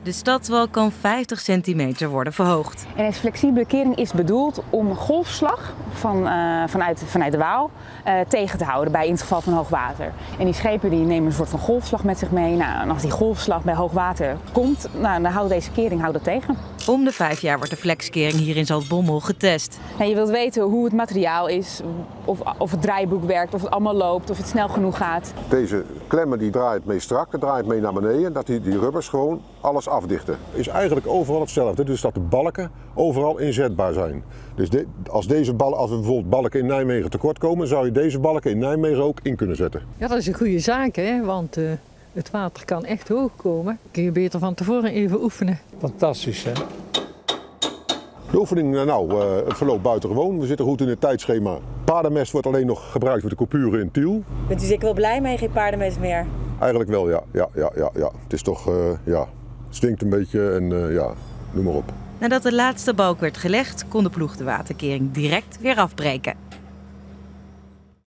De stadswal kan 50 centimeter worden verhoogd. En deze flexibele kering is bedoeld om golfslag vanuit de Waal tegen te houden in het geval van hoogwater. En die schepen die nemen een soort van golfslag met zich mee. Nou, en als die golfslag bij hoogwater komt, dan houdt deze kering dat tegen. Om de 5 jaar wordt de flexkering hier in Zaltbommel getest. En je wilt weten hoe het materiaal is, of het draaiboek werkt, of het allemaal loopt, of het snel genoeg gaat. Deze klemmen die draait mee strak, draait mee naar beneden, dat die rubbers gewoon alles afdichten. Is eigenlijk overal hetzelfde, dus dat de balken overal inzetbaar zijn. Dus als we bijvoorbeeld balken in Nijmegen tekort komen, zou je deze balken in Nijmegen ook in kunnen zetten. Ja, dat is een goede zaak, hè? Want het water kan echt hoog komen. Kun je beter van tevoren even oefenen. Fantastisch, hè? De oefening verloopt buitengewoon. We zitten goed in het tijdschema. Paardenmest wordt alleen nog gebruikt voor de coupuren in Tiel. Bent u zeker wel blij mee, geen paardenmest meer? Eigenlijk wel, ja. Het is toch, het stinkt een beetje en noem maar op. Nadat de laatste balk werd gelegd, kon de ploeg de waterkering direct weer afbreken.